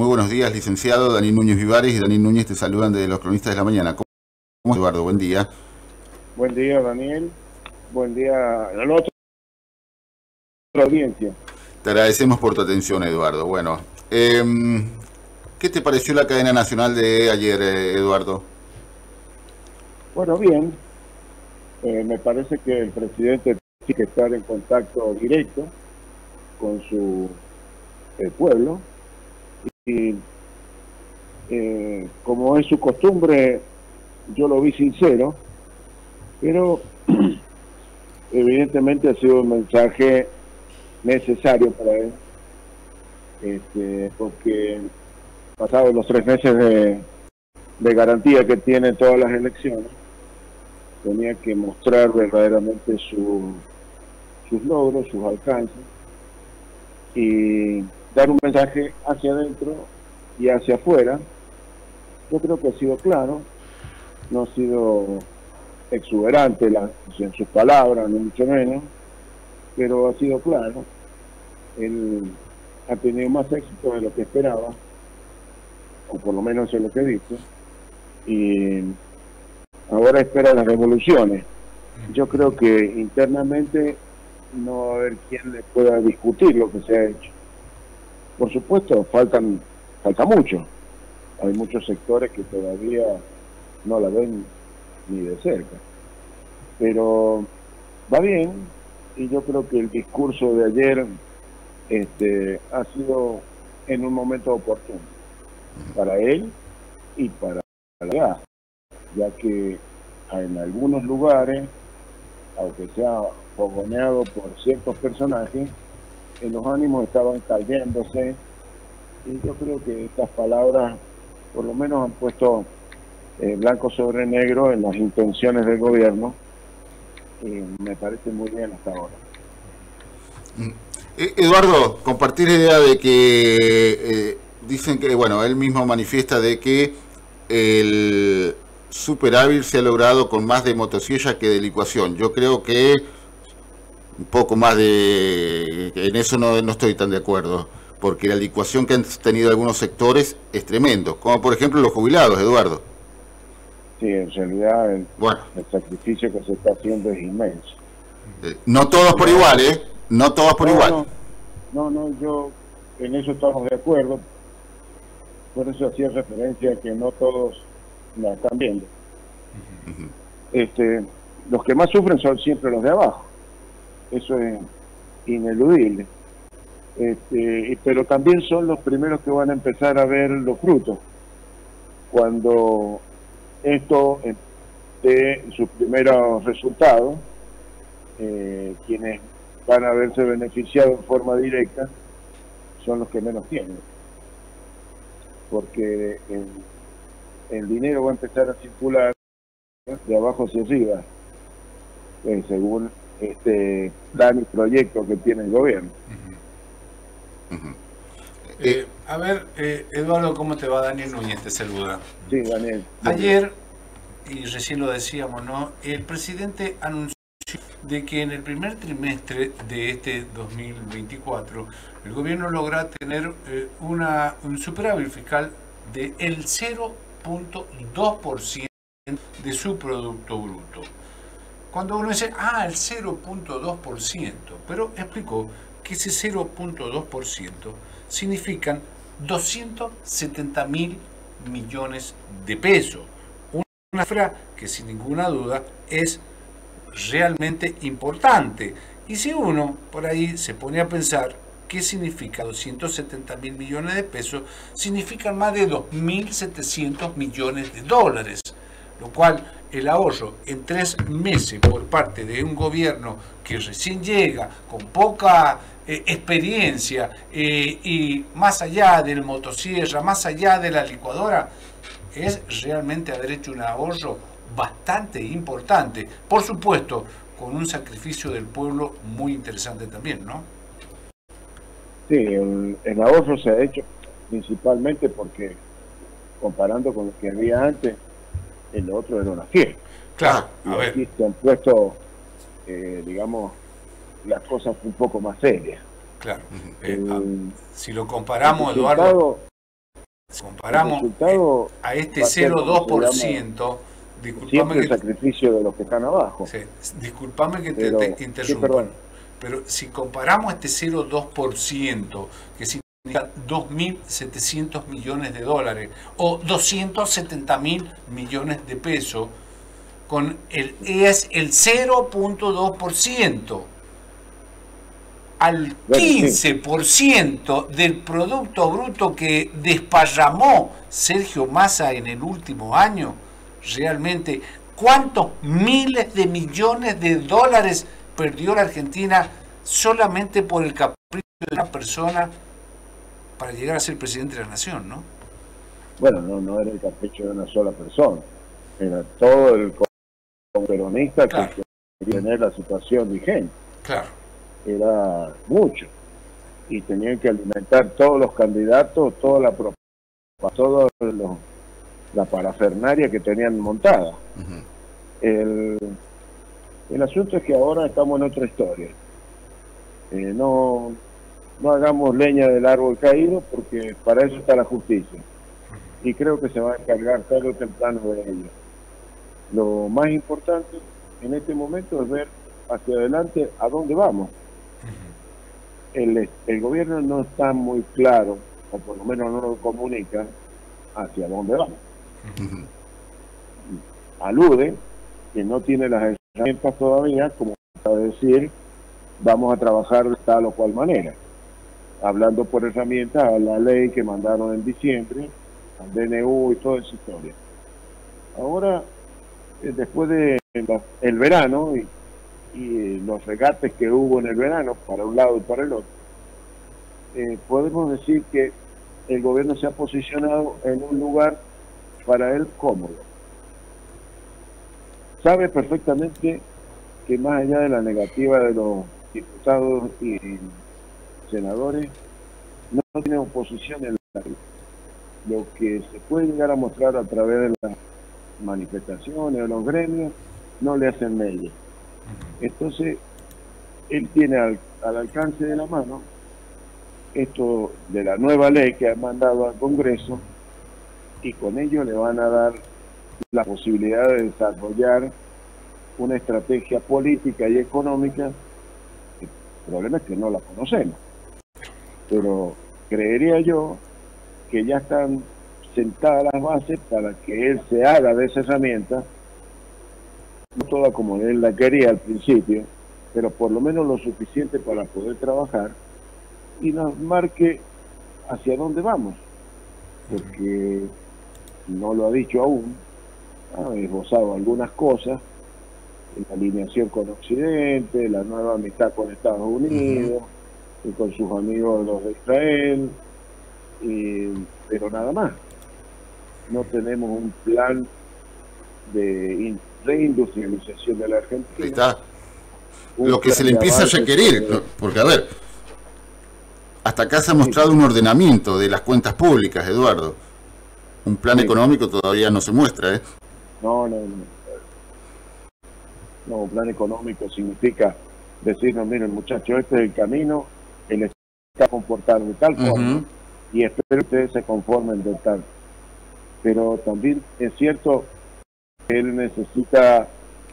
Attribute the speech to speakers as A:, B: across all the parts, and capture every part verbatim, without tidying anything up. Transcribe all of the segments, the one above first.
A: muy buenos días, licenciado Daniel Núñez Vivares y Daniel Núñez te saludan de los Cronistas de la Mañana. ¿Cómo estás, Eduardo? Buen día.
B: Buen día, Daniel. Buen día a la otra audiencia.
A: Te agradecemos por tu atención, Eduardo. Bueno, eh, ¿qué te pareció la cadena nacional de ayer, eh, Eduardo?
B: Bueno, bien. Eh, me parece que el presidente tiene que estar en contacto directo con su eh, pueblo y eh, como es su costumbre, yo lo vi sincero, pero evidentemente ha sido un mensaje necesario para él, este, porque pasados los tres meses de, de garantía que tienen todas las elecciones, tenía que mostrar verdaderamente su, sus logros, sus alcances, y dar un mensaje hacia adentro y hacia afuera. Yo creo que ha sido claro, no ha sido exuberante la, en sus palabras, ni mucho menos, pero ha sido claro. Él ha tenido más éxito de lo que esperaba, o por lo menos es lo que dice, y ahora espera las revoluciones. Yo creo que internamente no va a haber quien le pueda discutir lo que se ha hecho. Por supuesto, faltan falta mucho. Hay muchos sectores que todavía no la ven ni de cerca. Pero va bien, y yo creo que el discurso de ayer este, ha sido en un momento oportuno para él y para la ya que en algunos lugares, aunque sea fogoneado por ciertos personajes, en los ánimos estaban cayéndose, y yo creo que estas palabras por lo menos han puesto eh, blanco sobre negro en las intenciones del gobierno, y me parece muy bien hasta ahora.
A: Eduardo, compartir la idea de que eh, dicen que, bueno, él mismo manifiesta de que el superávit se ha logrado con más de motosierra que de licuación. Yo creo que un poco más de... En eso no, no estoy tan de acuerdo, porque la licuación que han tenido algunos sectores es tremendo, como por ejemplo los jubilados, Eduardo.
B: Sí, en realidad el,
A: bueno.
B: el sacrificio que se está haciendo es inmenso.
A: Eh, no todos por igual, ¿eh? No todos por
B: no,
A: igual.
B: No, no, no, yo en eso estamos de acuerdo. Por eso hacía referencia a que no todos la están viendo. Uh-huh. Este, los que más sufren son siempre los de abajo. Eso es ineludible. Este, pero también son los primeros que van a empezar a ver los frutos cuando esto dé sus primeros resultados. Eh, quienes van a verse beneficiados en forma directa son los que menos tienen, porque el, el dinero va a empezar a circular de abajo hacia arriba, eh, según este plan y proyecto que tiene el gobierno.
C: Uh-huh. Uh-huh. Eh, a ver, eh, Eduardo, ¿cómo te va? Daniel Núñez te saluda.
B: Sí, Daniel.
C: Ayer, y recién lo decíamos, ¿no? El presidente anunció de que en el primer trimestre de este dos mil veinticuatro el gobierno logra tener eh, una, un superávit fiscal del cero punto dos por ciento de su Producto Bruto. Cuando uno dice, ah, el cero punto dos por ciento, pero explicó que ese cero punto dos por ciento significan doscientos setenta mil millones de pesos. Una cifra que sin ninguna duda es realmente importante. Y si uno por ahí se pone a pensar qué significa doscientos setenta mil millones de pesos, significan más de dos mil setecientos millones de dólares, lo cual el ahorro en tres meses por parte de un gobierno que recién llega con poca eh, experiencia eh, y más allá del motosierra, más allá de la licuadora, es realmente haber hecho un ahorro bastante importante, por supuesto con un sacrificio del pueblo muy interesante también, ¿no?
B: Sí, el, el ahorro se ha hecho principalmente porque, comparando con lo que había antes, el otro era una fiesta.
C: Claro,
B: y
C: a ver.
B: Aquí se han puesto, eh, digamos, las cosas un poco más serias.
C: Claro.
B: El,
C: eh, si lo comparamos, Eduardo, Si comparamos a este cero coma dos por ciento,
B: disculpame que el sacrificio de los que están abajo.
C: Sí, disculpame que pero, te, te interrumpa, pero si comparamos este cero coma dos por ciento, que significa dos mil setecientos millones de dólares o doscientos setenta mil millones de pesos, con el es el cero punto dos por ciento al quince por ciento del Producto Bruto que desparramó Sergio Massa en el último año. Realmente, ¿cuántos miles de millones de dólares perdió la Argentina solamente por el capricho de una persona para llegar a ser presidente de la nación, ¿no?
B: Bueno, no, no era el capricho de una sola persona, era todo el peronista claro. que quería tener la situación vigente.
C: Claro.
B: Era mucho. Y tenían que alimentar todos los candidatos, toda la propuesta, todos los la parafernaria que tenían montada. Uh-huh. el, el asunto es que ahora estamos en otra historia. Eh, no, no hagamos leña del árbol caído porque para eso está la justicia. Y creo que se va a encargar tarde o temprano de ello. Lo más importante en este momento es ver hacia adelante a dónde vamos. Uh-huh. el, el gobierno no está muy claro, o por lo menos no lo comunica, hacia dónde vamos. Uh-huh. Alude que no tiene las herramientas todavía como para decir vamos a trabajar de tal o cual manera, hablando por herramientas a la ley que mandaron en diciembre, al D N U y toda esa historia. Ahora, eh, después de la, el verano y, y los regates que hubo en el verano para un lado y para el otro, eh, podemos decir que el gobierno se ha posicionado en un lugar para él cómodo. Sabe perfectamente que más allá de la negativa de los diputados y senadores, no tiene oposición en la ley. Lo que se puede llegar a mostrar a través de las manifestaciones o los gremios no le hacen medio. Entonces, él tiene al, al alcance de la mano esto de la nueva ley que ha mandado al Congreso, y con ello le van a dar la posibilidad de desarrollar una estrategia política y económica. El problema es que no la conocemos, pero creería yo que ya están sentadas las bases para que él se haga de esa herramienta, no toda como él la quería al principio, pero por lo menos lo suficiente para poder trabajar y nos marque hacia dónde vamos, porque no lo ha dicho aún, ha esbozado algunas cosas, la alineación con Occidente, la nueva amistad con Estados Unidos, uh-huh. y con sus amigos los de Israel, y, pero nada más. No tenemos un plan de reindustrialización de la Argentina.
A: Ahí está. Lo que se le empieza a requerir, de... porque a ver, hasta acá se ha mostrado sí. un ordenamiento de las cuentas públicas, Eduardo. Un plan sí. económico todavía no se muestra, ¿eh?
B: No, no, no. No, un plan económico significa decirnos, miren muchachos, este es el camino, el Estado está comportando de tal forma, uh-huh. y espero que ustedes se conformen de tal. Pero también es cierto que él necesita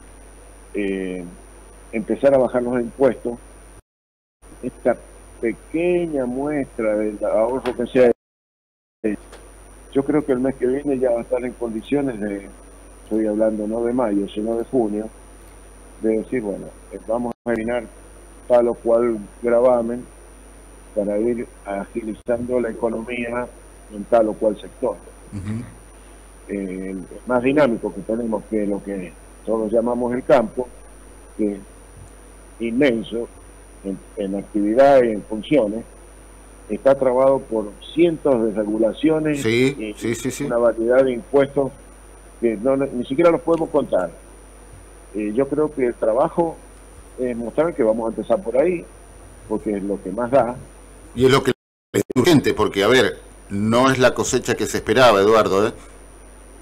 B: eh, empezar a bajar los impuestos. Esta pequeña muestra del ahorro que sea, eh, yo creo que el mes que viene ya va a estar en condiciones de, estoy hablando no de mayo, sino de junio, de decir, bueno, vamos a eliminar tal o cual gravamen para ir agilizando la economía en tal o cual sector. Uh-huh. eh, el más dinámico que tenemos, que es lo que todos llamamos el campo, que es inmenso en, en actividad y en funciones, está trabado por cientos de regulaciones
A: sí,
B: y
A: sí, sí, sí.
B: una variedad de impuestos que no, ni siquiera los podemos contar. Eh, yo creo que el trabajo es mostrar que vamos a empezar por ahí, porque es lo que más da.
A: Y es lo que es urgente, porque, a ver, no es la cosecha que se esperaba, Eduardo, ¿eh?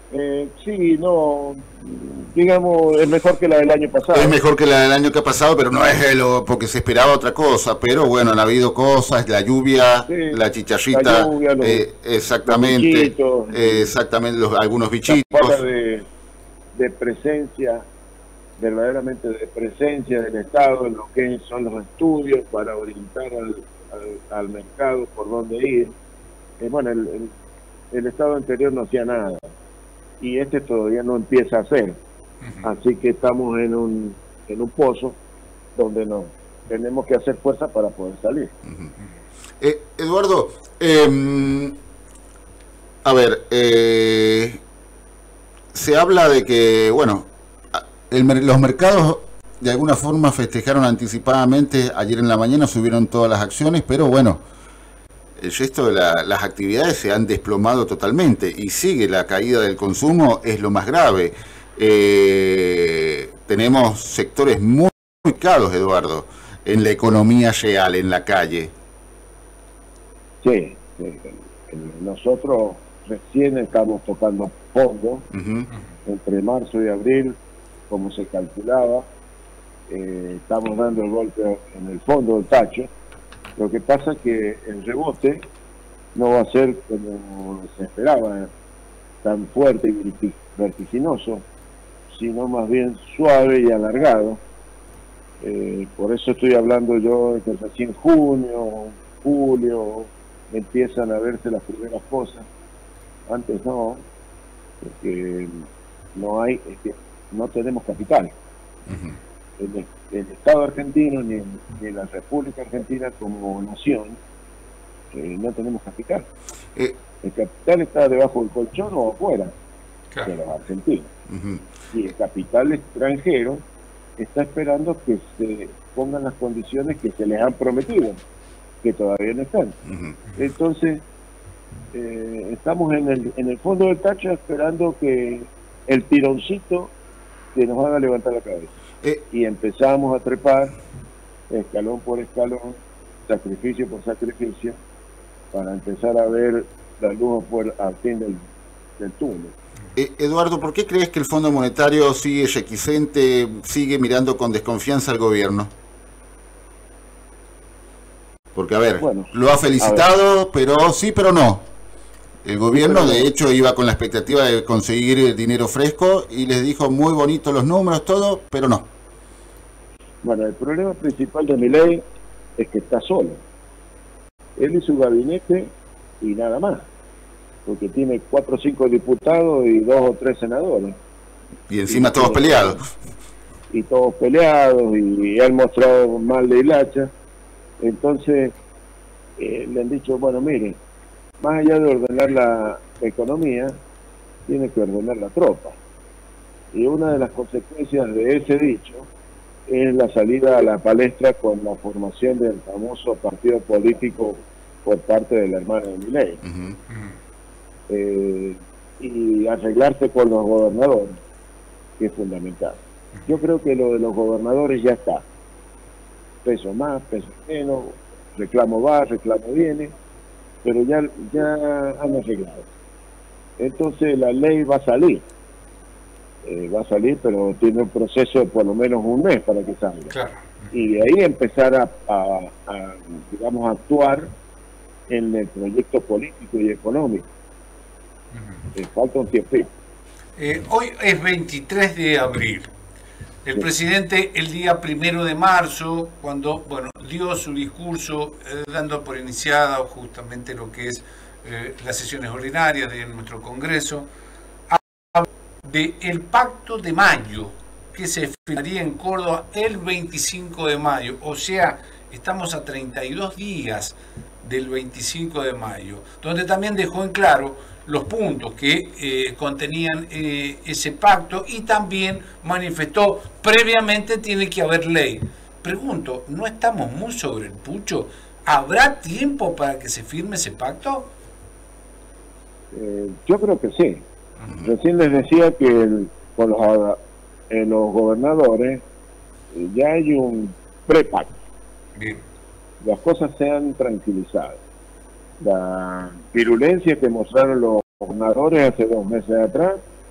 B: Eh, sí, no, digamos, es mejor que la del año pasado.
A: Es mejor que la del año que ha pasado, pero no es lo, porque se esperaba otra cosa. Pero bueno, han habido cosas, la lluvia,
B: Sí,
A: la chicharrita,
B: la lluvia, los-
A: eh, exactamente,
B: los bichitos,
A: eh, exactamente, los, algunos
B: La
A: bichitos.
B: falta de, de presencia, verdaderamente de presencia del Estado en lo que son los estudios para orientar al, al, al mercado por dónde ir. Eh, bueno, el, el, el Estado anterior no hacía nada y este todavía no empieza a hacer.
C: Ujú.
B: Así que estamos en un, en un pozo donde no tenemos que hacer fuerza para poder salir.
A: Eh, Eduardo, eh, a ver, eh, se habla de que, bueno, el, los mercados de alguna forma festejaron anticipadamente, ayer en la mañana subieron todas las acciones, pero bueno, el resto de la, las actividades se han desplomado totalmente y sigue la caída del consumo, es lo más grave. Eh, tenemos sectores muy caros, Eduardo, en la economía real, en la calle.
B: Sí, sí, nosotros recién estamos tocando fondo.
A: Uh-huh.
B: Entre marzo y abril, como se calculaba, eh, estamos dando el golpe en el fondo del tacho. Lo que pasa es que el rebote no va a ser como se esperaba, tan fuerte y vertiginoso, sino más bien suave y alargado. Eh, por eso estoy hablando yo de que recién junio, julio, empiezan a verse las primeras cosas. Antes no, porque no hay, es que no tenemos capital. Uh-huh. el, el Estado argentino ni, ni la República Argentina como nación, eh, no tenemos capital. Eh, el capital está debajo del colchón o afuera, claro, de los argentinos. Uh-huh. Y el capital extranjero está esperando que se pongan las condiciones que se les han prometido, que todavía no están. Uh-huh. Entonces, eh, estamos en el, en el fondo del tacho esperando que el tironcito que nos haga levantar la cabeza. Eh. Y empezamos a trepar escalón por escalón, sacrificio por sacrificio, para empezar a ver la luz por, al fin del, del túnel.
A: Eh, Eduardo, ¿por qué crees que el Fondo Monetario sigue reticente, sigue mirando con desconfianza al gobierno? Porque, a ver, bueno, lo ha felicitado, ver. pero sí, pero no. El gobierno, de hecho, iba con la expectativa de conseguir dinero fresco y les dijo muy bonitos los números, todo, pero no.
B: Bueno, el problema principal de Milei es que está solo. Él y su gabinete y nada más. Porque tiene cuatro o cinco diputados y dos o tres senadores.
A: Y encima y, todos peleados.
B: Y todos peleados y han mostrado mal de hilacha. Entonces, eh, le han dicho, bueno, miren, más allá de ordenar la economía, tiene que ordenar la tropa. Y una de las consecuencias de ese dicho es la salida a la palestra con la formación del famoso partido político por parte de la hermana de Milei. Uh-huh. eh, y arreglarse con los gobernadores, que es fundamental. Yo creo que lo de los gobernadores ya está. Peso más, peso menos, reclamo va, reclamo viene, pero ya, ya han arreglado. Entonces la ley va a salir, eh, va a salir, pero tiene un proceso de por lo menos un mes para que salga. Claro. Y de ahí empezar a, a, a, digamos, a actuar en el proyecto político y económico. Uh-huh. eh, falta un tiempo.
C: Eh, hoy es veintitrés de abril. El sí. presidente el día primero de marzo, cuando bueno dio su discurso eh, dando por iniciada justamente lo que es eh, las sesiones ordinarias de nuestro Congreso, habló del Pacto de Mayo, que se firmaría en Córdoba el veinticinco de mayo, o sea, estamos a treinta y dos días del veinticinco de mayo, donde también dejó en claro los puntos que eh, contenían eh, ese pacto y también manifestó previamente tiene que haber ley. Pregunto, ¿no estamos muy sobre el pucho? ¿Habrá tiempo para que se firme ese pacto?
B: Eh, yo creo que sí. Uh-huh. Recién les decía que el, con los, eh, los gobernadores eh, ya hay un prepacto. Bien. Las cosas se han tranquilizado. La virulencia que mostraron los gobernadores hace dos meses atrás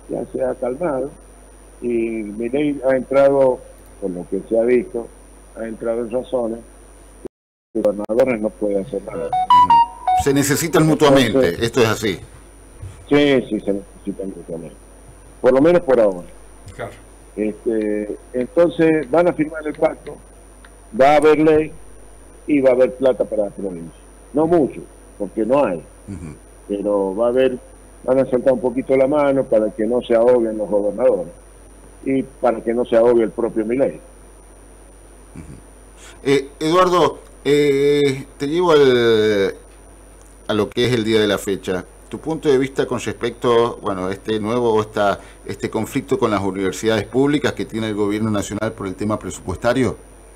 B: ya se ha calmado y Milei ha entrado, por lo que se ha visto, ha entrado en razones que los gobernadores no pueden hacer nada.
A: Se necesitan mutuamente,
B: Entonces,
A: esto es así.
B: Sí, sí, se necesitan mutuamente. Por lo menos por ahora.
C: Claro.
B: Este, entonces van a firmar el pacto, va a haber ley y va a haber plata para la provincia. No mucho, porque no hay,
A: Uh-huh.
B: pero va a haber, van a soltar un poquito la mano para que no se ahoguen los gobernadores y para que no se ahogue el propio Milei.
A: Uh-huh. eh, Eduardo, eh, te llevo al, a lo que es el día de la fecha. Tu punto de vista con respecto, bueno, a este nuevo, esta, este conflicto con las universidades públicas que tiene el gobierno nacional por el tema presupuestario.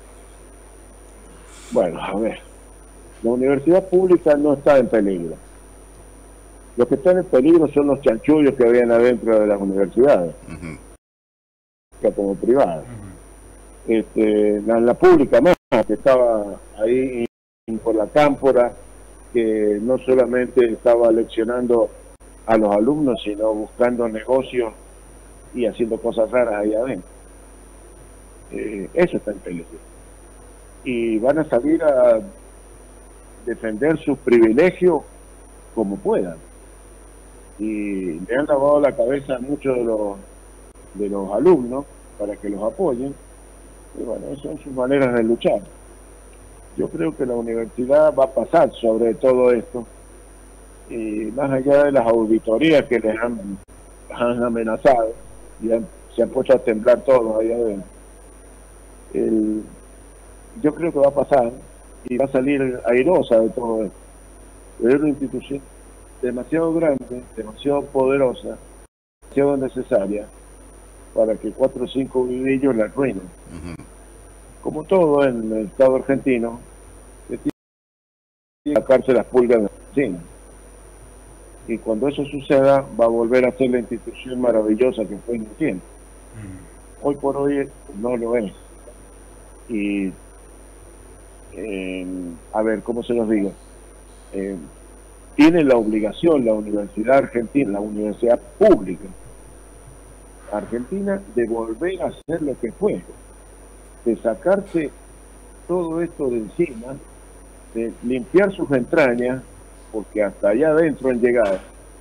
B: Bueno, a ver, la universidad pública no está en peligro. Los que están en peligro son los chanchullos que habían adentro de las universidades,
A: Uh-huh.
B: como privadas.
C: Uh-huh.
B: Este, la, la pública más, que estaba ahí por la cámpora, que no solamente estaba leccionando a los alumnos, sino buscando negocios y haciendo cosas raras ahí adentro. Eh, eso está en peligro. Y van a salir a defender sus privilegios como puedan. Y le han lavado la cabeza a muchos de los, de los alumnos para que los apoyen. Y bueno, esas son sus maneras de luchar. Yo creo que la universidad va a pasar sobre todo esto, y más allá de las auditorías que les han, han amenazado, y han, se han puesto a temblar todos ahí adentro. El, yo creo que va a pasar y va a salir airosa de todo esto. Es una institución demasiado grande, demasiado poderosa, demasiado necesaria para que cuatro o cinco vivillos la arruinen.
A: Uh-huh.
B: Como todo en el Estado argentino, que tiene que sacarse las pulgas de la vecina. Y cuando eso suceda, va a volver a ser la institución maravillosa que fue en un tiempo.
C: Uh-huh.
B: Hoy por hoy no lo es. Y, eh, a ver, ¿cómo se los digo? Eh, tiene la obligación la Universidad Argentina, la Universidad Pública Argentina, de volver a ser lo que fue, de sacarse todo esto de encima, de limpiar sus entrañas, porque hasta allá adentro han llegado,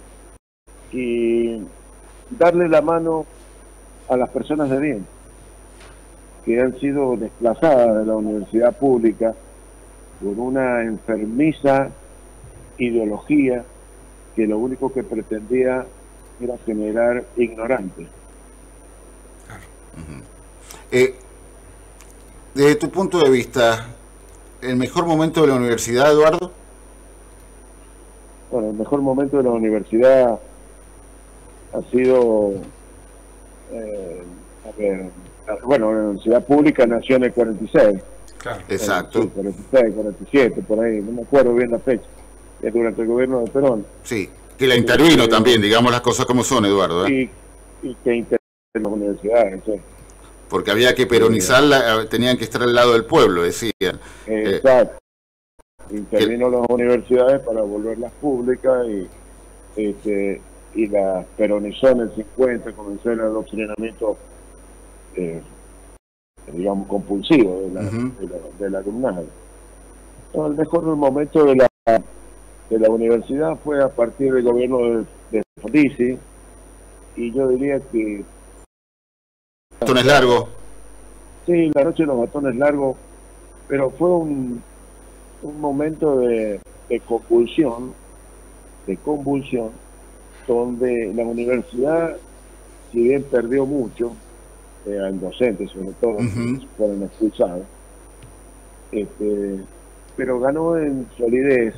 B: y darle la mano a las personas de bien, que han sido desplazadas de la universidad pública por una enfermiza ideología que lo único que pretendía era generar ignorantes.
A: Uh-huh. eh, Desde tu punto de vista, ¿el mejor momento de la universidad, Eduardo?
B: Bueno, el mejor momento de la universidad ha sido, eh, a ver, bueno, la universidad pública nació en el cuarenta y seis.
C: Claro.
A: Exacto.
B: Sí, cuarenta y seis, cuarenta y siete, por ahí, no me acuerdo bien la fecha. Es durante el gobierno de Perón.
A: Sí, que la intervino
B: Sí,
A: también, digamos las cosas como son, Eduardo, ¿eh?
B: Y, y que intervino en las universidades, sí.
A: Porque había que peronizarla, tenían que estar al lado del pueblo, decían.
B: Exacto. Intervino las universidades para volverlas públicas y, este, y las peronizó en el cincuenta, comenzó el adoctrinamiento, eh, digamos, compulsivo de la,
A: Uh-huh.
B: de la, del alumnado. No, el mejor momento de la, de la universidad fue a partir del gobierno de, de Frondizi, y yo diría que...
A: Bastones largos.
B: Sí, la noche de los bastones largos, pero fue un, un momento de, de convulsión, de convulsión, donde la universidad, si bien perdió mucho, eh, en docentes sobre todo,
A: Uh-huh.
B: que fueron expulsados, este, pero ganó en solidez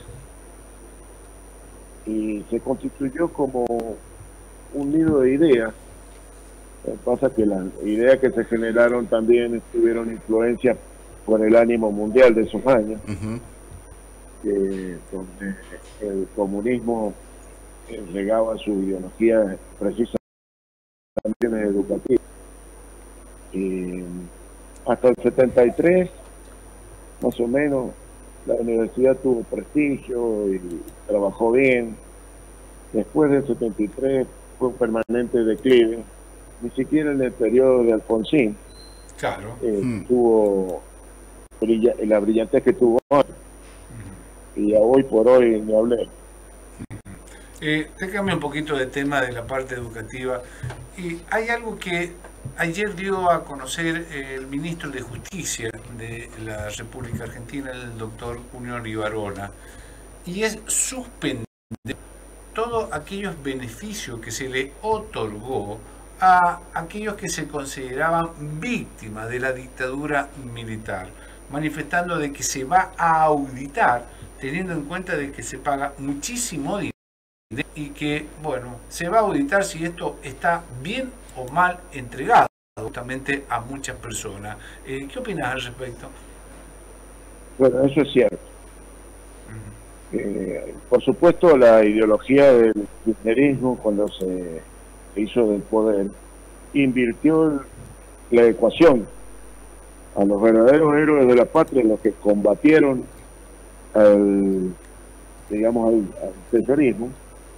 B: y se constituyó como un nido de ideas. Lo que pasa es que las ideas que se generaron también tuvieron influencia por el ánimo mundial de esos años,
A: Uh-huh.
B: que, donde el comunismo eh, regaba su ideología precisamente educativa. Y hasta el setenta y tres, más o menos, la universidad tuvo prestigio y trabajó bien. Después del setenta y tres fue un permanente declive. Ni siquiera en el periodo de Alfonsín
C: Claro.
B: eh,
A: Mm.
B: tuvo brilla, la brillantez que tuvo hoy. Y a hoy por hoy ni hablé.
C: Eh, te cambio un poquito de tema de la parte educativa. Y hay algo que ayer dio a conocer el ministro de Justicia de la República Argentina, el doctor Junior Ibarona, y es suspender todos aquellos beneficios que se le otorgó a aquellos que se consideraban víctimas de la dictadura militar, manifestando de que se va a auditar, teniendo en cuenta de que se paga muchísimo dinero y que, bueno, se va a auditar si esto está bien o mal entregado justamente a muchas personas. Eh, ¿Qué opinas al respecto?
B: Bueno, eso es cierto. Eh, por supuesto, la ideología del kirchnerismo, cuando se, se hizo del poder, invirtió la ecuación a los verdaderos héroes de la patria, los que combatieron al, digamos, al, al terrorismo,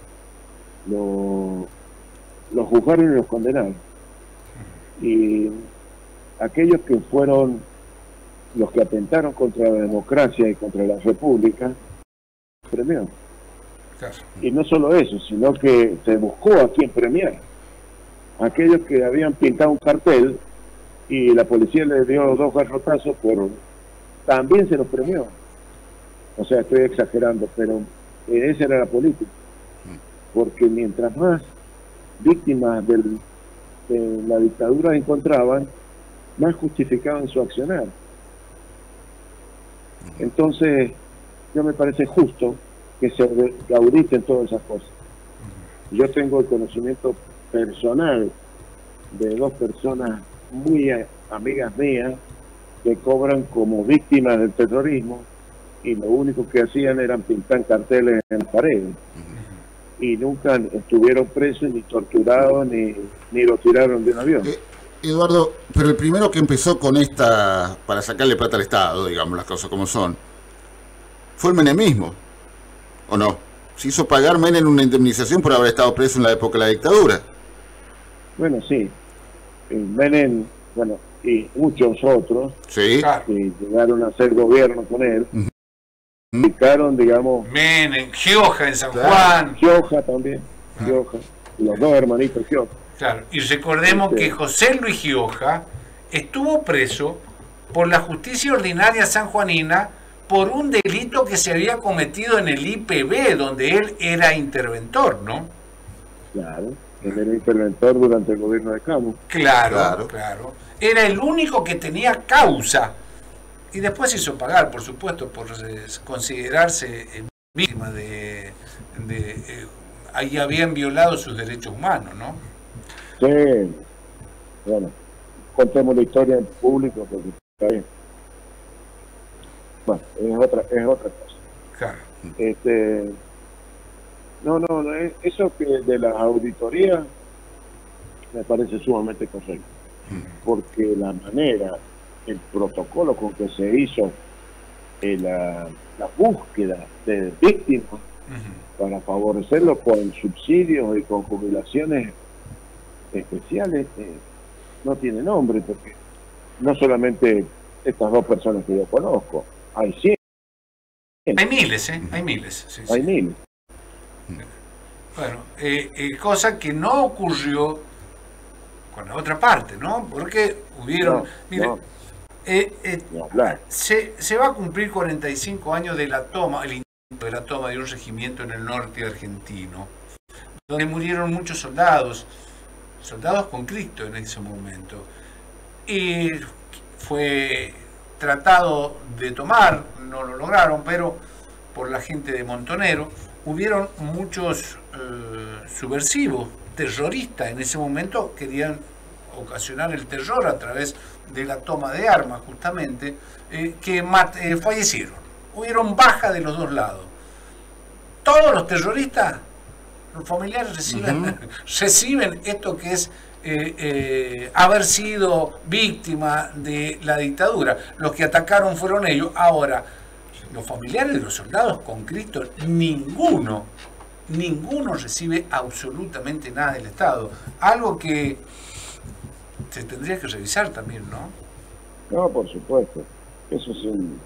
B: lo, los juzgaron y los condenaron. Y aquellos que fueron los que atentaron contra la democracia y contra la república, premió.
C: Claro.
B: Y no solo eso, sino que se buscó a quien premiar. Aquellos que habían pintado un cartel y la policía les dio dos garrotazos, pero también se los premió. O sea, estoy exagerando, pero esa era la política. Porque mientras más víctimas del, de la dictadura encontraban, más justificaban su accionar. Entonces, yo me parece justo que se auditen todas esas cosas. Yo tengo el conocimiento personal de dos personas muy amigas mías que cobran como víctimas del terrorismo y lo único que hacían eran pintar carteles en las paredes y nunca estuvieron presos ni torturados ni, ni lo tiraron de un avión.
A: Eh, Eduardo, pero el primero que empezó con esta, para sacarle plata al Estado, digamos las cosas como son, fue el menemismo, ¿o no? Se hizo pagar Menem una indemnización por haber estado preso en la época de la dictadura.
B: Bueno, sí. El Menem, bueno, y muchos otros
A: Sí.
B: que llegaron a hacer gobierno con él,
A: Ujú.
B: indicaron, digamos,
C: Menem, Gioja en San
A: Claro.
C: Juan.
B: Gioja también, Gioja, los dos hermanitos Gioja.
C: Claro, y recordemos
B: Este-
C: que José Luis Gioja estuvo preso por la justicia ordinaria sanjuanina por un delito que se había cometido en el I P B, donde él era interventor, ¿no?
B: Claro, él era interventor durante el gobierno de Camus.
C: Claro,
A: Claro.
C: claro. Era el único que tenía causa. Y después se hizo pagar, por supuesto, por eh, considerarse eh, víctima de... de eh, ahí habían violado sus derechos humanos, ¿no?
B: Sí, bueno, contemos la historia en público porque está bien. Bueno, es otra, es otra cosa.
C: Claro.
B: Este, no, no, no, es- eso que de la auditoría me parece sumamente correcto, porque la manera, el protocolo con que se hizo eh, la, la búsqueda de víctimas
C: Ujú.
B: para favorecerlo con subsidios y con jubilaciones especiales, eh, no tiene nombre, porque no solamente estas dos personas que yo conozco, hay cien,
C: Hay miles, ¿eh? Hay miles. Sí, sí.
B: hay mil.
C: Bueno, eh, eh, cosa que no ocurrió con la otra parte, ¿no? Porque hubieron...
B: No,
C: mire,
B: no.
C: eh, eh,
B: Ni hablar.
C: se, se va a cumplir cuarenta y cinco años de la toma, el intento de la toma de un regimiento en el norte argentino, donde murieron muchos soldados, soldados con Cristo en ese momento. Y fue tratado de tomar, no lo lograron, pero por la gente de Montonero, hubieron muchos eh, subversivos, terroristas en ese momento, querían ocasionar el terror a través de la toma de armas, justamente, eh, que mat- eh, fallecieron. Hubieron baja de los dos lados. Todos los terroristas, los familiares reciben,
A: Ujú.
C: reciben esto que es eh, eh, haber sido víctima de la dictadura. Los que atacaron fueron ellos. Ahora, los familiares de los soldados con Cristo, ninguno ninguno recibe absolutamente nada del Estado. Algo que se tendría que revisar también, ¿no?
B: No, por supuesto. Eso sin,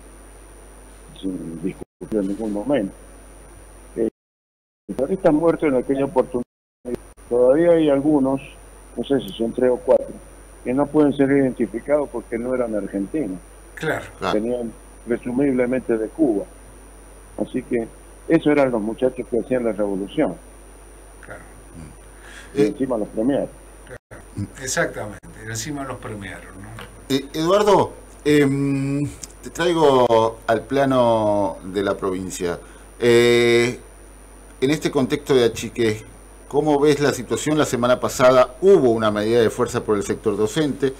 B: sin discutir en ningún momento. Eh, el periodista muerto en aquella oportunidad, todavía hay algunos, no sé si son tres o cuatro, que no pueden ser identificados porque no eran argentinos.
C: Claro.
B: Venían presumiblemente de Cuba. Así que esos eran los muchachos que hacían la revolución.
C: Claro.
B: Y encima los premiaron.
C: Claro. Exactamente, encima los premiaron, ¿no?
A: Eh, Eduardo, eh, te traigo al plano de la provincia. Eh, en este contexto de achique, ¿cómo ves la situación? La semana pasada hubo una medida de fuerza por el sector docente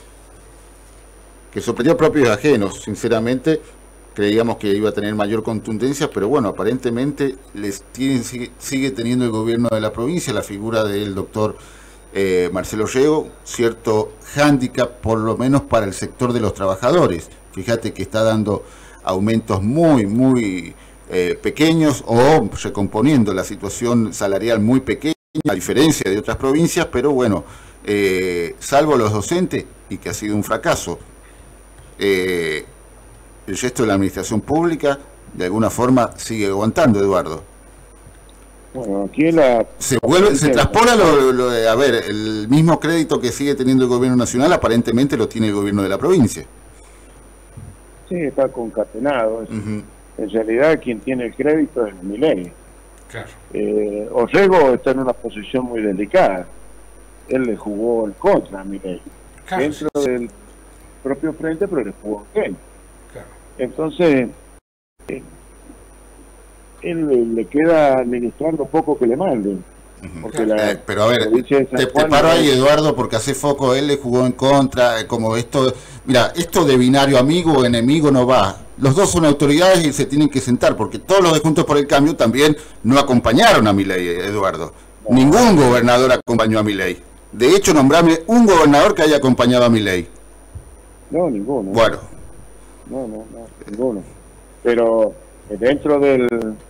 A: que sorprendió a propios y ajenos. Sinceramente, creíamos que iba a tener mayor contundencia, pero bueno, aparentemente les tienen, sigue, sigue teniendo el gobierno de la provincia, la figura del doctor eh, Marcelo Rego, cierto hándicap, por lo menos para el sector de los trabajadores. Fíjate que está dando aumentos muy, muy eh, pequeños o recomponiendo la situación salarial muy pequeña, a diferencia de otras provincias, pero bueno, eh, salvo los docentes, y que ha sido un fracaso. Eh, el resto de la administración pública de alguna forma sigue aguantando, Eduardo.
B: Bueno, aquí la...
A: Se vuelve, se traspola lo, lo de, a ver, el mismo crédito que sigue teniendo el gobierno nacional, aparentemente lo tiene el gobierno de la provincia.
B: Sí, está concatenado.
A: Uh-huh.
B: En realidad quien tiene el crédito es Milei.
C: Claro.
B: Eh, Orrego está en una posición muy delicada. Él le jugó en contra a Milei.
C: Claro,
B: Dentro
C: sí, sí.
B: del propio frente, pero le jugó en contra.
C: Claro.
B: Entonces, eh, él le, le queda administrar lo poco que le manden. Porque la
A: Eh, pero a ver,
B: provincia de San
A: te, te
B: Juan
A: paro
B: no
A: ahí,
B: es-
A: Eduardo, porque hace foco, él le jugó en contra, eh, como esto, mira, esto de binario amigo o enemigo no va. Los dos son autoridades y se tienen que sentar, porque todos los de Juntos por el Cambio también no acompañaron a Milei, Eduardo.
B: No.
A: Ningún gobernador acompañó a Milei. De hecho, nombrame un gobernador que haya acompañado a Milei.
B: No, ninguno.
A: Bueno,
B: No, no, no, ninguno. Pero eh, dentro del,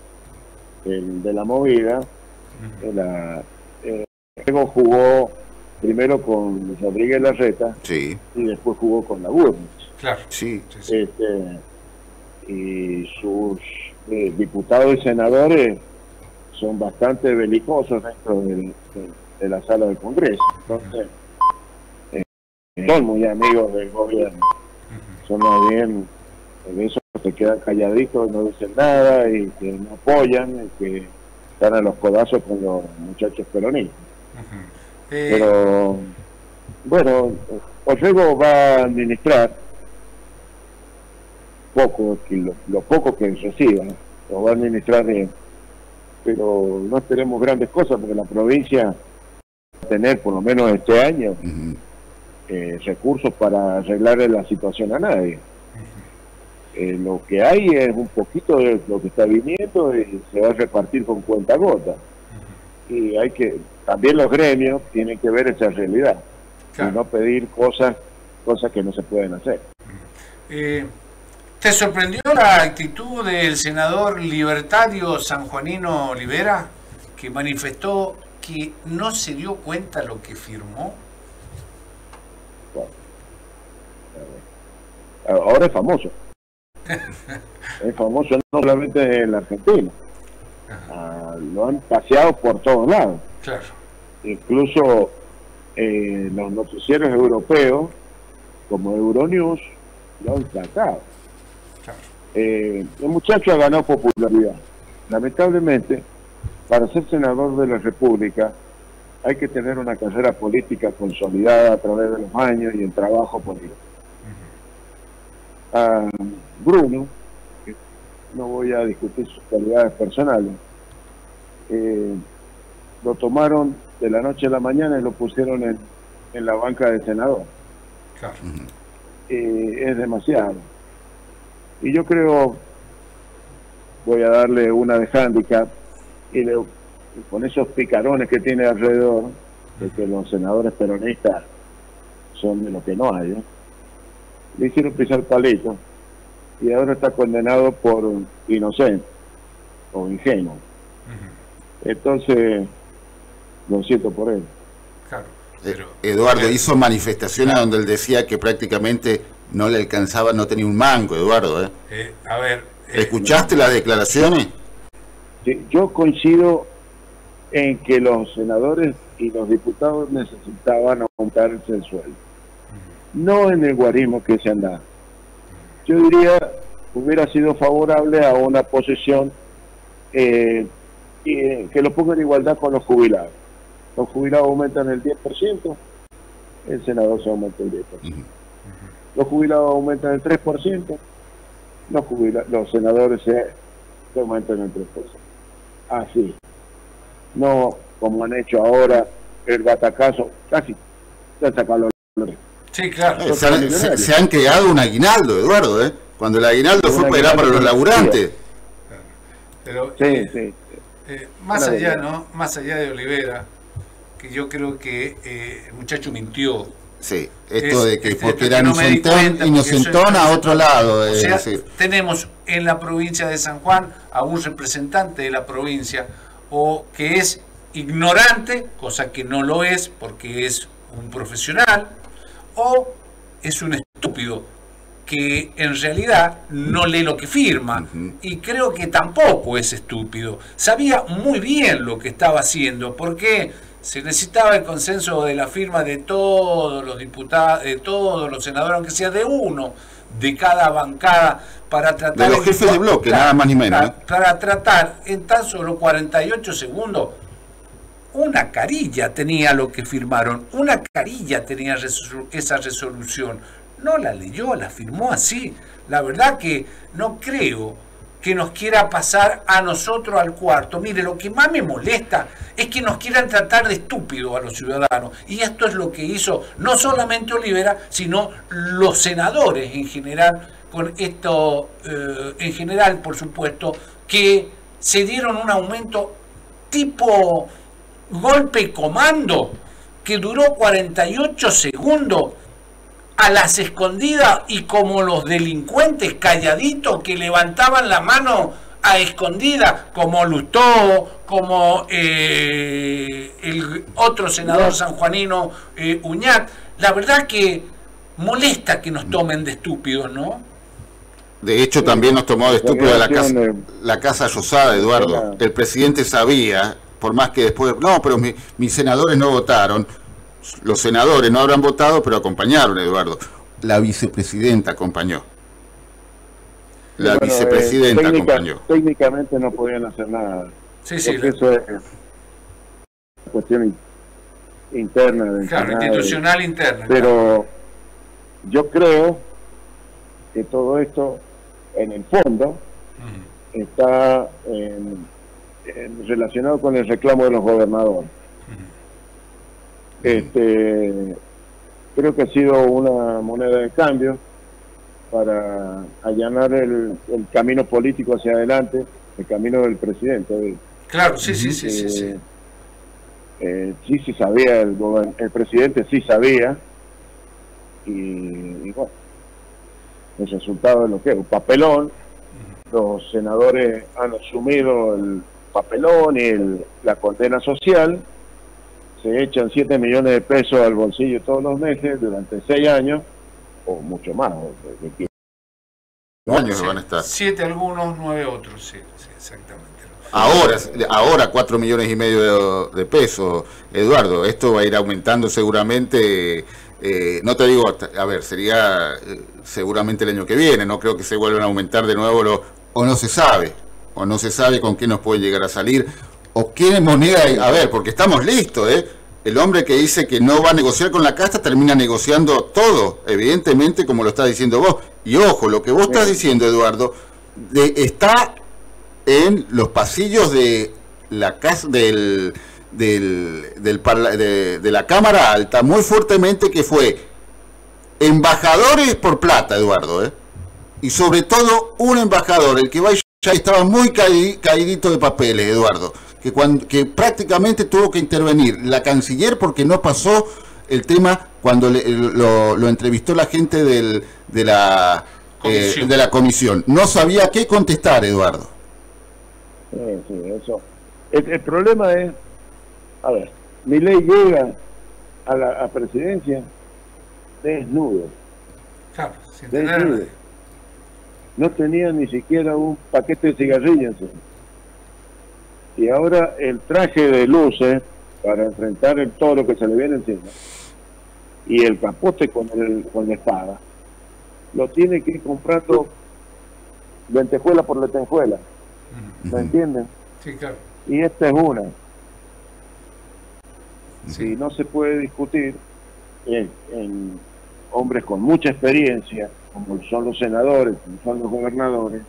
B: del- de la movida, de la, eh, Orrego jugó primero con Rodríguez Larreta
A: sí,
B: y después jugó con la Burns.
C: Claro.
A: sí.
C: Sí, sí.
B: Este, y sus eh, diputados y senadores son bastante belicosos dentro del- de, de la sala del Congreso. Entonces, eh, son muy amigos del gobierno. Son más bien de esos que quedan calladitos, no dicen nada y que no apoyan y que están a los codazos con los muchachos peronistas.
C: Ujú. Eh,
B: Pero bueno, Orrego va a administrar poco, que lo, lo poco que reciba, ¿no? Lo va a administrar bien, pero no esperemos grandes cosas porque la provincia va a tener por lo menos este año
A: Ujú.
B: eh, recursos para arreglarle la situación a nadie. Eh, lo que hay es un poquito de lo que está viniendo y se va a repartir con cuenta gota. Y hay que, también los gremios tienen que ver esa realidad
C: Claro.
B: y no pedir cosas, cosas que no se pueden hacer.
C: Eh, ¿Te sorprendió la actitud del senador libertario sanjuanino Olivera, que manifestó que no se dio cuenta lo que firmó?
B: Bueno, eh, ahora es famoso. Es famoso no solamente en la Argentina. Ah, lo han paseado por todos lados.
C: Claro.
B: Incluso eh, los noticieros europeos, como Euronews, lo han tratado.
C: Claro.
B: Eh, el muchacho ha ganado popularidad. Lamentablemente, para ser senador de la República hay que tener una carrera política consolidada a través de los años y el trabajo político. A Bruno, que no voy a discutir sus cualidades personales, eh, lo tomaron de la noche a la mañana y lo pusieron en, en la banca de senador.
C: Claro.
B: Eh, es demasiado. Y yo creo, voy a darle una de handicap, y, le, y con esos picarones que tiene alrededor, de que los senadores peronistas son de lo que no hay, ¿eh? Le hicieron pisar palito y ahora está condenado por inocente o ingenuo. Entonces, lo siento por él.
C: Claro,
A: pero, Eduardo pero, hizo manifestaciones
C: claro.
A: donde él decía que prácticamente no le alcanzaba, no tenía un mango, Eduardo. ¿eh?
C: Eh, a ver,
A: ¿escuchaste eh, las declaraciones?
B: Sí, yo coincido en que los senadores y los diputados necesitaban aumentarse el sueldo, no en el guarismo que se anda. Yo diría hubiera sido favorable a una posición eh, eh, que lo ponga en igualdad con los jubilados. Los jubilados aumentan el diez por ciento, el senador se aumenta el diez por ciento. Uh-huh. Los jubilados aumentan el tres por ciento, los, jubila los senadores se, se aumentan el tres por ciento. Así. No como han hecho ahora el batacazo, casi se han sacado los...
C: Sí, claro.
A: Eh, se, han, se, se han creado un aguinaldo, Eduardo, ¿eh? Cuando el aguinaldo fue para, para los laburantes.
C: Pero,
B: sí,
C: eh,
B: sí.
C: Eh, más allá, verdad. ¿no? Más allá de Olivera, que yo creo que eh, el muchacho mintió.
A: Sí, esto es, de que
C: este,
A: porque
C: esto
A: era
C: que
A: inocentón, inocentón a otro lado.
C: O sea,
A: sí.
C: Tenemos en la provincia de San Juan a un representante de la provincia o que es ignorante, cosa que no lo es porque es un profesional, o es un estúpido que en realidad no lee lo que firma. Uh-huh. Y creo que tampoco es estúpido. Sabía muy bien lo que estaba haciendo, porque se necesitaba el consenso de la firma de todos los diputados, de todos los senadores, aunque sea de uno de cada bancada, para tratar...
A: De los jefes de bloque, claro, nada más ni menos.
C: Para, para tratar en tan solo cuarenta y ocho segundos. Una carilla tenía lo que firmaron, una carilla tenía resolu- esa resolución. No la leyó, la firmó así. La verdad que no creo que nos quiera pasar a nosotros al cuarto. Mire, lo que más me molesta es que nos quieran tratar de estúpidos a los ciudadanos. Y esto es lo que hizo no solamente Olivera, sino los senadores en general, con esto, eh, en general, por supuesto, que se dieron un aumento tipo golpe y comando, que duró cuarenta y ocho segundos, a las escondidas, y como los delincuentes calladitos que levantaban la mano a escondidas, como Lustó, como eh, el otro senador sanjuanino, eh, Uñac. La verdad que molesta que nos tomen de estúpidos, ¿no?
A: De hecho, también nos tomó de estúpidos la casa, la casa Rosada, Eduardo. El presidente sabía, por más que después, no, pero mi, mis senadores no votaron. Los senadores no habrán votado, pero acompañaron, Eduardo. La vicepresidenta acompañó. La bueno, vicepresidenta
B: eh, técnica,
A: acompañó.
B: Técnicamente no podían hacer nada.
C: Sí, sí.
B: Porque eso es cuestión interna. De
C: claro, institucional de, interna.
B: Pero
C: claro.
B: Yo creo que todo esto, en el fondo, uh-huh. está en, en, relacionado con el reclamo de los gobernadores. Este, creo que ha sido una moneda de cambio para allanar el, el camino político hacia adelante, el camino del presidente.
C: Claro, sí, sí, sí, eh, sí, sí.
B: Eh, sí, sí sabía, el, el presidente sí sabía, y, y bueno, el resultado es lo que es, un papelón. Los senadores han asumido el papelón y el, la condena social. Se echan siete millones de pesos al bolsillo todos los meses durante seis años, o mucho más.
A: ¿No? Años van a estar.
C: Siete algunos, nueve otros, sí, sí, exactamente.
A: Ahora, ahora cuatro millones y medio de, de pesos, Eduardo. Esto va a ir aumentando seguramente. Eh, no te digo, a ver, sería eh, seguramente el año que viene. No creo que se vuelvan a aumentar de nuevo, lo, o no se sabe, o no se sabe con qué nos pueden llegar a salir. ¿O qué moneda hay? A ver, porque estamos listos, ¿eh? El hombre que dice que no va a negociar con la casta termina negociando todo, evidentemente, como lo estás diciendo vos. Y ojo, lo que vos estás diciendo, Eduardo, de, está en los pasillos de la casa del, del, del de, de la Cámara Alta, muy fuertemente, que fue embajadores por plata, Eduardo, ¿eh? Y sobre todo un embajador, el que va ya estaba muy caí, caídito de papeles, Eduardo. Que, cuando, que prácticamente tuvo que intervenir la canciller porque no pasó el tema cuando le, lo, lo entrevistó la gente del, de, la, eh, de la comisión. No sabía qué contestar, Eduardo.
B: Sí, sí, eso. El, el problema es, a ver, Milei llega a la a presidencia desnudo.
C: Claro, sin
B: desnudo.
C: tener...
B: No tenía ni siquiera un paquete de cigarrillos. Y ahora el traje de luces para enfrentar el toro que se le viene encima y el capote con, el, con la espada lo tiene que ir comprando lentejuela por lentejuela. ¿Me entienden?
C: Sí, claro.
B: Y esta es una.
C: Sí.
B: Y no se puede discutir en, en hombres con mucha experiencia, como son los senadores, como son los gobernadores.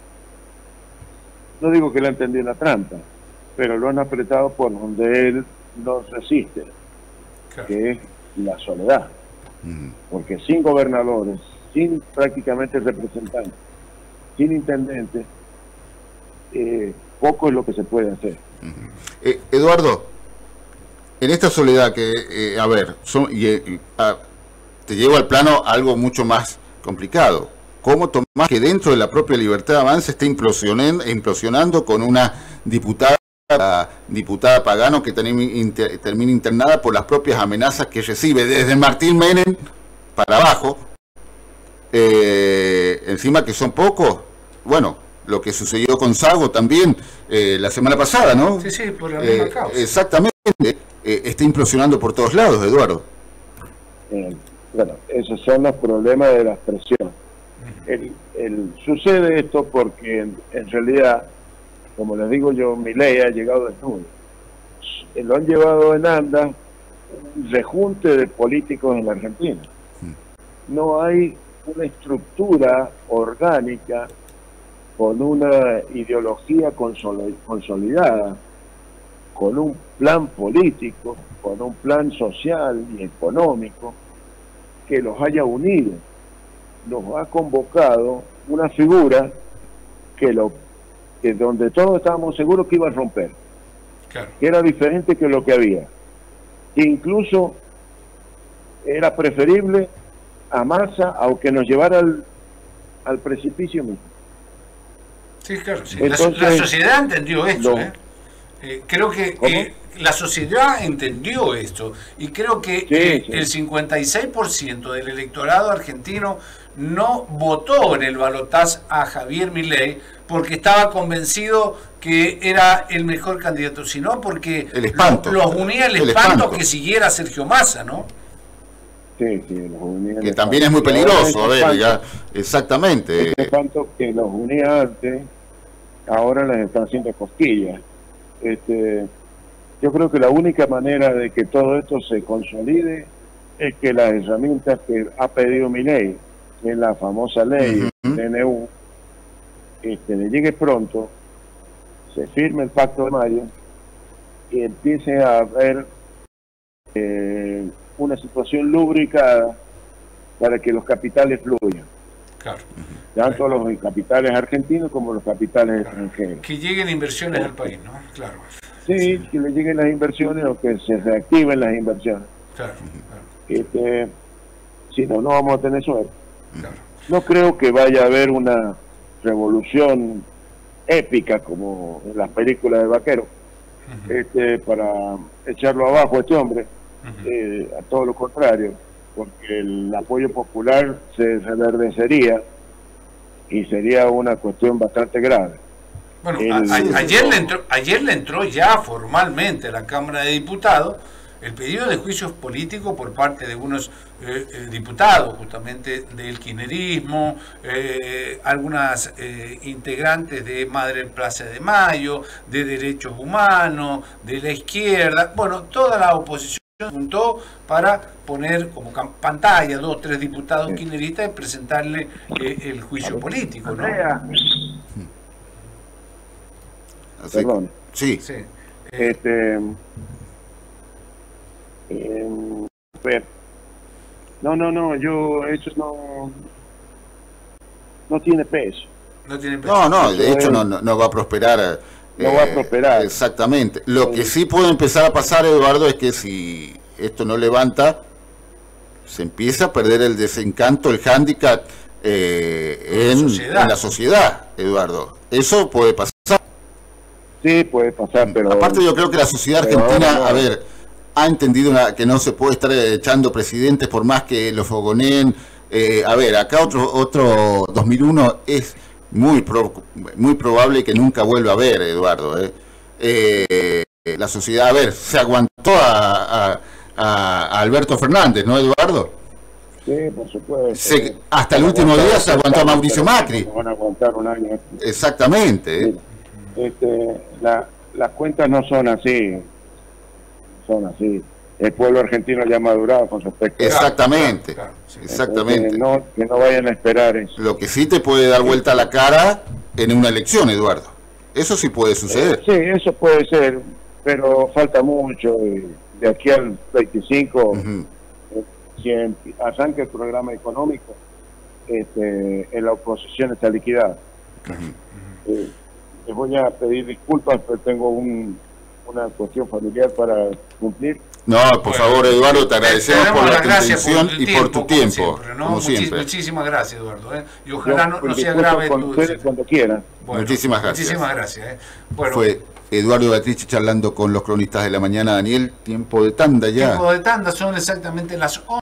B: No digo que le han tendido la trampa, pero lo han apretado por donde él no resiste,
C: Claro.
B: que es la soledad.
A: Mm.
B: Porque sin gobernadores, sin prácticamente representantes, sin intendentes, eh, poco es lo que se puede hacer.
A: Eh, Eduardo, en esta soledad que, eh, a ver, son, y, y, a, te llevo al plano algo mucho más complicado. ¿Cómo tomás que dentro de la propia Libertad Avanza está implosionando, implosionando con una diputada, diputada Pagano que termina, inter, termina internada por las propias amenazas que recibe desde Martín Menem para abajo? Eh, encima que son pocos, bueno, lo que sucedió con Sago también eh, la semana pasada, ¿no?
C: Sí, sí, por la misma
A: eh,
C: causa.
A: Exactamente, eh, está implosionando por todos lados, Eduardo.
B: Eh, bueno, esos son los problemas de las presiones. El, el, sucede esto porque en, en realidad, como les digo yo, Milei ha llegado desnudo. Lo han llevado en anda un rejunte de políticos en la Argentina. No hay una estructura orgánica con una ideología consolidada, con un plan político, con un plan social y económico que los haya unido. Los ha convocado una figura que lo que donde todos estábamos seguros que iba a romper,
C: Claro.
B: que era diferente que lo que había, que incluso era preferible a Massa, aunque nos llevara al, al precipicio mismo.
C: Sí, claro. Sí.
B: Entonces,
C: la, la sociedad entendió esto.
B: no.
C: ¿eh? Eh, creo que
B: ¿Cómo?
C: eh, la sociedad entendió esto y creo que
B: Sí,
C: eh,
B: sí.
C: el cincuenta y seis por ciento del electorado argentino no votó en el balotaje a Javier Milei porque estaba convencido que era el mejor candidato, sino porque
A: El espanto.
C: los unía el,
A: El
C: espanto,
A: espanto.
C: que siguiera a Sergio Massa, ¿no?
B: Sí, sí, los unía
A: Que
B: el
A: también es
B: espanto.
A: muy
B: Y ahora
A: peligroso,
B: ese
A: a ver,
B: espanto-
A: ya, exactamente.
B: ese espanto que los unía antes, ahora les está haciendo cosquillas. Este, yo creo que la única manera de que todo esto se consolide es que las herramientas que ha pedido Milei, que es la famosa ley
A: Ujú.
B: D N U, este, le llegue pronto, se firme el Pacto de Mayo y empiece a haber eh, una situación lubricada para que los capitales fluyan,
C: Claro.
B: tanto los capitales argentinos como los capitales extranjeros.
C: Que lleguen inversiones al país, ¿no? Claro.
B: Sí, que le lleguen las inversiones o que se reactiven las inversiones.
C: Claro. Claro.
B: Este, si no, no vamos a tener suerte.
C: Claro.
B: No creo que vaya a haber una revolución épica como en las películas de vaqueros,
C: Ujú.
B: este, para echarlo abajo a este hombre,
C: Ujú.
B: eh, a todo lo contrario, porque el apoyo popular se reverdecería y sería una cuestión bastante grave.
C: Bueno,
B: El-
C: a- a- ayer, le entró, ayer le entró ya formalmente a la Cámara de Diputados el pedido de juicios políticos por parte de unos eh, eh, diputados, justamente del kirchnerismo, eh, algunas eh, integrantes de Madre Plaza de Mayo, de Derechos Humanos, de la izquierda, bueno, toda la oposición se juntó para poner como cam- pantalla dos, tres diputados
B: Sí.
C: kirchneristas y presentarle eh, el juicio político, ¿no?
A: Así-
B: Perdón.
A: sí,
C: Sí. Eh,
B: Este, eh, a ver. No, no, no, yo, eso no, no tiene peso.
C: no tiene
A: no, no, de
B: Eso
A: hecho
B: es-
A: no, no, no va a prosperar.
B: No va a prosperar.
A: Exactamente. Lo que
B: Sí.
A: sí puede empezar a pasar, Eduardo, es que si esto no levanta, se empieza a perder el desencanto, el hándicap eh, en,
C: sociedad.
A: en la sociedad, Eduardo. Eso puede pasar.
B: Sí, puede pasar, pero...
A: Aparte yo creo que la sociedad argentina, no, a ver, ha entendido una, que no se puede estar echando presidentes por más que lo fogoneen. Eh, a ver, acá otro otro dos mil uno es muy pro, muy probable que nunca vuelva a haber, Eduardo. Eh. Eh, la sociedad, a ver, se aguantó a, a, a Alberto Fernández, ¿no, Eduardo?
B: Sí, por supuesto.
A: Se, hasta el último día se aguantó a Mauricio Macri.
B: Van a aguantar un año.
A: Exactamente.
B: Sí. Este, la, las cuentas no son así, son así. El pueblo argentino ya ha madurado con respecto a...
A: Exactamente, claro, claro, sí. Exactamente.
B: Que no, que no vayan a esperar eso.
A: Lo que sí te puede dar vuelta a la cara en una elección, Eduardo. Eso sí puede suceder.
B: Eh, sí, eso puede ser, pero falta mucho. De aquí al veinticinco, uh-huh. eh, si arranca el programa económico, este, en la oposición está liquidada. Uh-huh. eh, Les voy a pedir disculpas, pero tengo un, una cuestión familiar para cumplir.
A: No, por bueno, favor, Eduardo, te agradecemos por la atención y
C: tiempo,
A: por tu tiempo.
C: Siempre, ¿no?
A: Como
C: Muchis,
A: siempre.
C: Muchísimas gracias, Eduardo. ¿eh? Y ojalá no,
B: no,
C: no se agrave tu...
B: Cuando quieran.
A: Bueno, muchísimas gracias.
C: Muchísimas gracias. ¿eh? Bueno,
A: Fue Eduardo Beatrice charlando con los cronistas de la mañana. Daniel, tiempo de tanda ya.
C: Tiempo de tanda, son exactamente las once.